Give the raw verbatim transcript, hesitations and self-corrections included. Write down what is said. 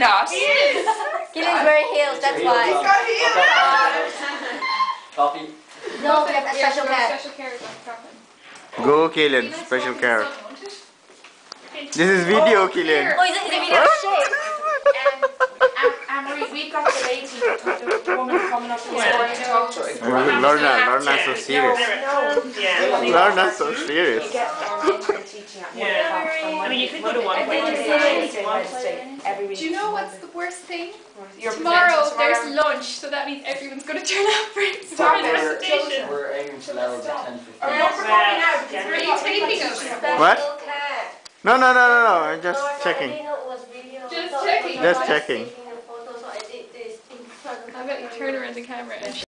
not. He is. Killian's wearing heels, that's why. He's got heels. Coffee. No, we have a special care. Special care is on coffee. Go, Killian. Special care. This is video, Killian. Oh, is it, is it video shape? Anne-Marie, we've got the lady, the woman coming up this morning to talk to us. Lorna, Lorna's so serious. Yeah. Lorna's so serious. I mean, you could go to one place. Do you know what's the worst thing? Tomorrow there's lunch, so that means everyone's going to turn up for it. Presentation. We're aiming for levels at ten fifteen. Are you taping us? What? No, no, no, no, no. I'm just checking. Just checking. Just checking. I bet you turn around the camera and